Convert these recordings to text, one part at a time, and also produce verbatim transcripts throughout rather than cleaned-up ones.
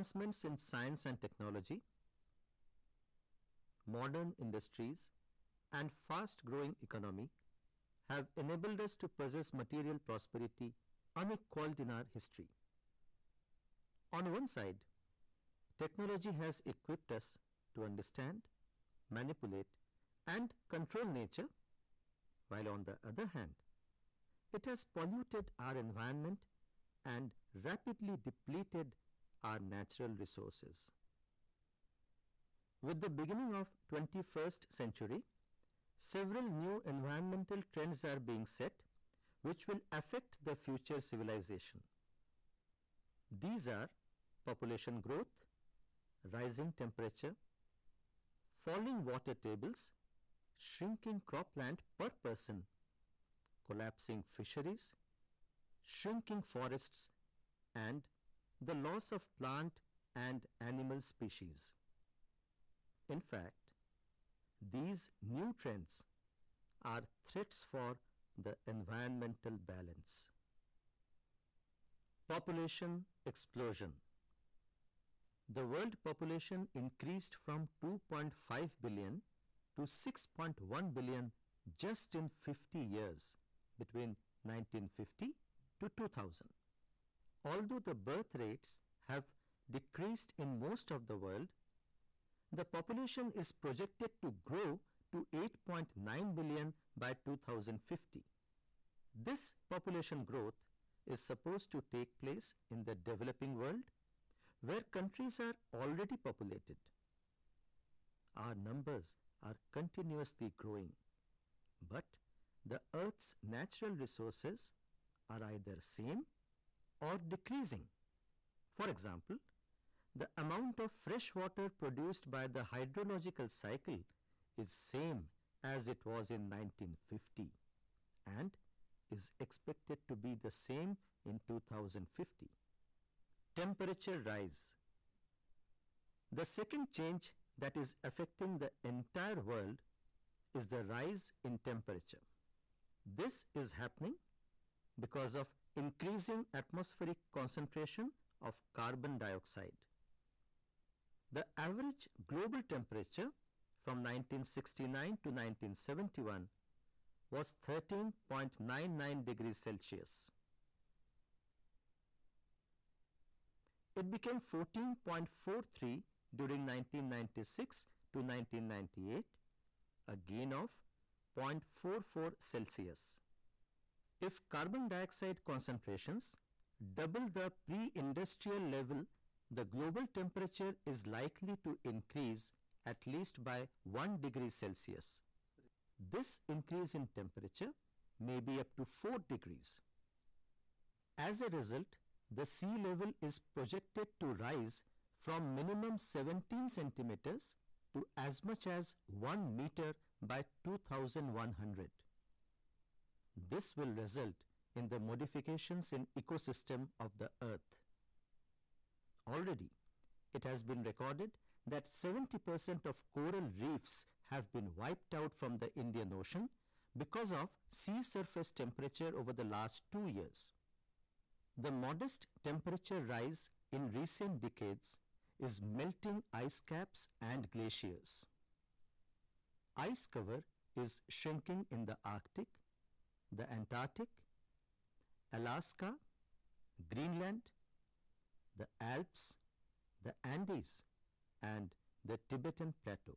Advancements in science and technology, modern industries, and fast-growing economy have enabled us to possess material prosperity unequaled in our history. On one side, technology has equipped us to understand, manipulate, and control nature, while on the other hand, it has polluted our environment and rapidly depleted our natural resources. With the beginning of twenty-first century, several new environmental trends are being set which will affect the future civilization. These are population growth, rising temperature, falling water tables, shrinking cropland per person, collapsing fisheries, shrinking forests, and the loss of plant and animal species. In fact, these new trends are threats for the environmental balance. Population explosion. The world population increased from two point five billion to six point one billion just in fifty years, between nineteen fifty to two thousand. Although the birth rates have decreased in most of the world, the population is projected to grow to eight point nine billion by two thousand fifty. This population growth is supposed to take place in the developing world, where countries are already populated. Our numbers are continuously growing, but the Earth's natural resources are either same or decreasing. For example, the amount of fresh water produced by the hydrological cycle is same as it was in nineteen fifty and is expected to be the same in two thousand fifty. Temperature rise. The second change that is affecting the entire world is the rise in temperature. This is happening because of increasing atmospheric concentration of carbon dioxide. The average global temperature from nineteen sixty-nine to nineteen seventy-one was thirteen point nine nine degrees Celsius. It became fourteen point four three during nineteen ninety-six to nineteen ninety-eight, a gain of zero point four four Celsius. If carbon dioxide concentrations double the pre-industrial level, the global temperature is likely to increase at least by one degree Celsius. This increase in temperature may be up to four degrees. As a result, the sea level is projected to rise from minimum seventeen centimeters to as much as one meter by two thousand one hundred. This will result in the modifications in ecosystem of the earth. Already, it has been recorded that seventy percent of coral reefs have been wiped out from the Indian Ocean because of sea surface temperature over the last two years. The modest temperature rise in recent decades is melting ice caps and glaciers. Ice cover is shrinking in the Arctic, the Antarctic, Alaska, Greenland, the Alps, the Andes, and the Tibetan Plateau.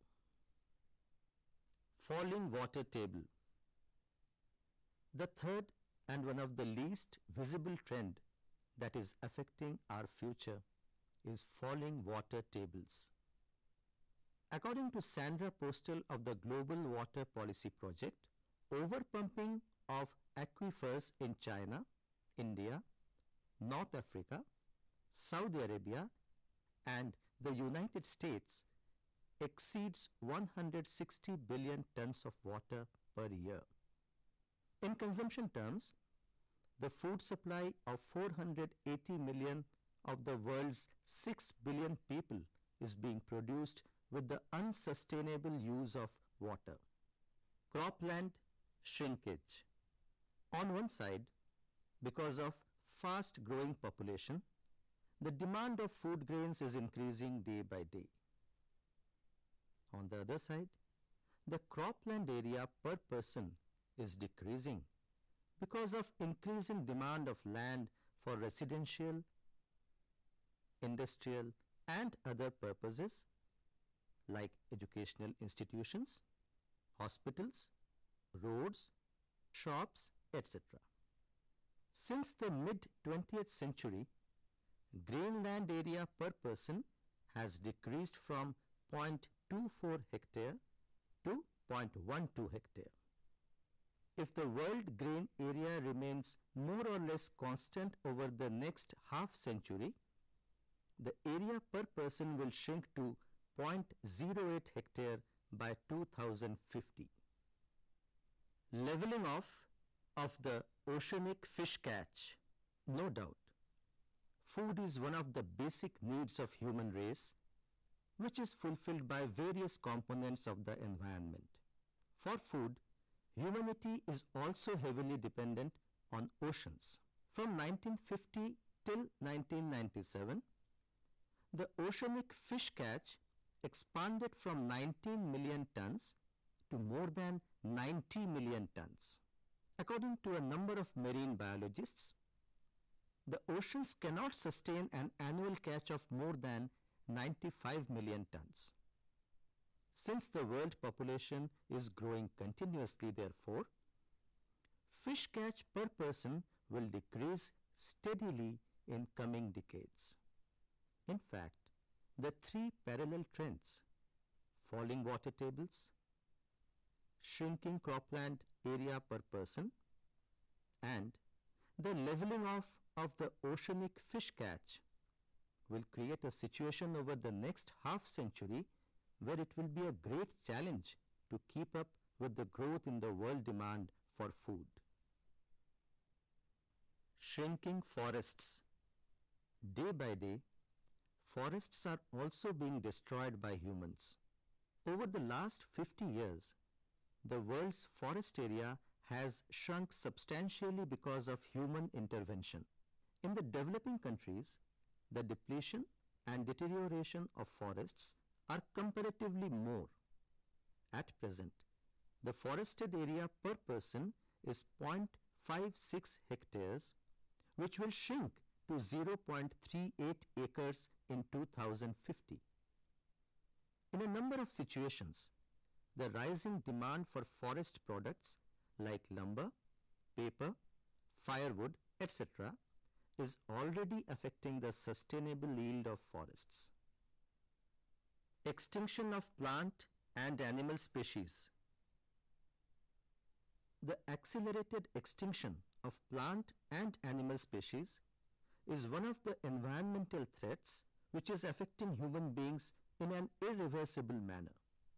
Falling water table. The third and one of the least visible trend that is affecting our future is falling water tables. According to Sandra Postel of the Global Water Policy Project, overpumping of aquifers in China, India, North Africa, Saudi Arabia, and the United States exceeds one hundred sixty billion tons of water per year. In consumption terms, the food supply of four hundred eighty million of the world's six billion people is being produced with the unsustainable use of water. Cropland shrinkage. On one side, because of fast growing population, the demand of food grains is increasing day by day. On the other side, the cropland area per person is decreasing because of increasing demand of land for residential, industrial, and other purposes like educational institutions, hospitals, roads, shops, et cetera. Since the mid twentieth century, grain land area per person has decreased from zero point two four hectare to zero point one two hectare. If the world grain area remains more or less constant over the next half century, the area per person will shrink to zero point zero eight hectare by two thousand fifty. Leveling off of the oceanic fish catch. No doubt, food is one of the basic needs of human race, which is fulfilled by various components of the environment. For food, humanity is also heavily dependent on oceans. From nineteen fifty till nineteen ninety-seven, the oceanic fish catch expanded from nineteen million tons to more than ninety million tons. According to a number of marine biologists, the oceans cannot sustain an annual catch of more than ninety-five million tons. Since the world population is growing continuously, therefore, fish catch per person will decrease steadily in coming decades. In fact, the three parallel trends, falling water tables, shrinking cropland area per person, and the leveling off of the oceanic fish catch will create a situation over the next half century where it will be a great challenge to keep up with the growth in the world demand for food. Shrinking forests. Day by day, forests are also being destroyed by humans. Over the last fifty years, the world's forest area has shrunk substantially because of human intervention. In the developing countries, the depletion and deterioration of forests are comparatively more. At present, the forested area per person is zero point five six hectares, which will shrink to zero point three eight acres in two thousand fifty. In a number of situations, the rising demand for forest products like lumber, paper, firewood, et cetera is already affecting the sustainable yield of forests. Extinction of plant and animal species. The accelerated extinction of plant and animal species is one of the environmental threats which is affecting human beings in an irreversible manner.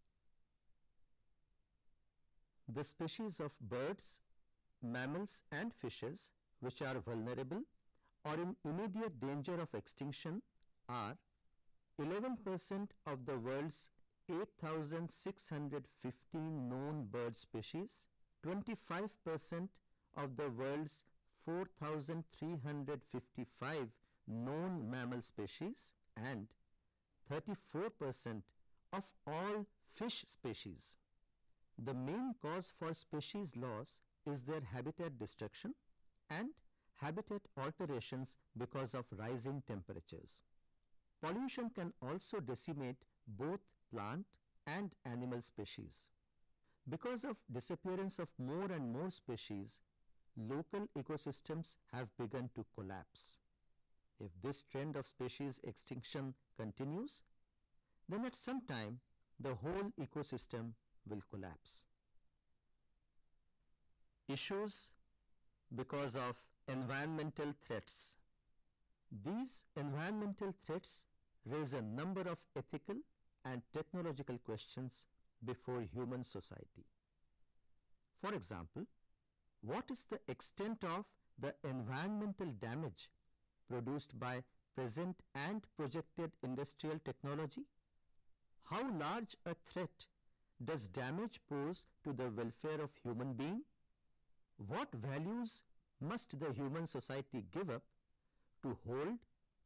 The species of birds, mammals and fishes which are vulnerable or in immediate danger of extinction are eleven percent of the world's eight thousand six hundred fifteen known bird species, twenty-five percent of the world's four thousand three hundred fifty-five known mammal species, and thirty-four percent of all fish species. The main cause for species loss is their habitat destruction and habitat alterations because of rising temperatures. Pollution can also decimate both plant and animal species. Because of disappearance of more and more species, local ecosystems have begun to collapse. If this trend of species extinction continues, then at some time the whole ecosystem will collapse. Issues because of environmental threats. These environmental threats raise a number of ethical and technological questions before human society. For example, what is the extent of the environmental damage produced by present and projected industrial technology? How large a threat does damage pose to the welfare of human being? What values must the human society give up to hold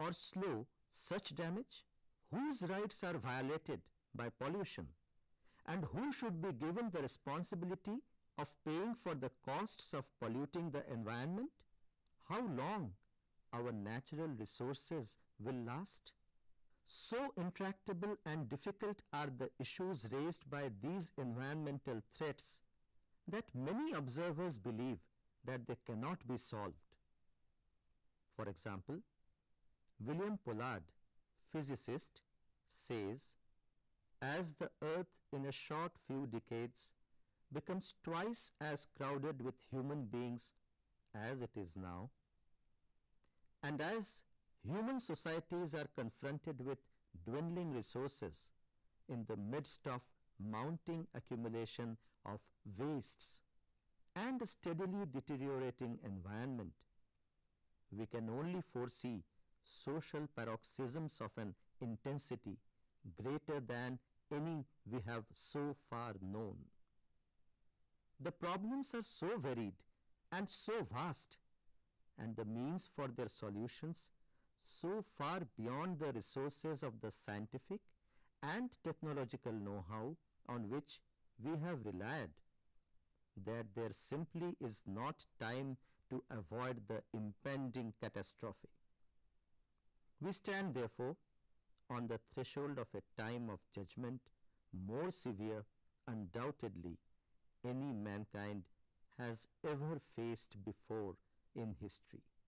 or slow such damage? Whose rights are violated by pollution? And who should be given the responsibility of paying for the costs of polluting the environment? How long our natural resources will last? So intractable and difficult are the issues raised by these environmental threats that many observers believe that they cannot be solved. For example, William Pollard, physicist, says, as the Earth in a short few decades becomes twice as crowded with human beings as it is now, and as human societies are confronted with dwindling resources in the midst of mounting accumulation of wastes and a steadily deteriorating environment, we can only foresee social paroxysms of an intensity greater than any we have so far known. The problems are so varied and so vast, and the means for their solutions so far beyond the resources of the scientific and technological know-how on which we have relied, that there simply is not time to avoid the impending catastrophe. We stand, therefore, on the threshold of a time of judgment more severe, undoubtedly, any mankind has ever faced before in history.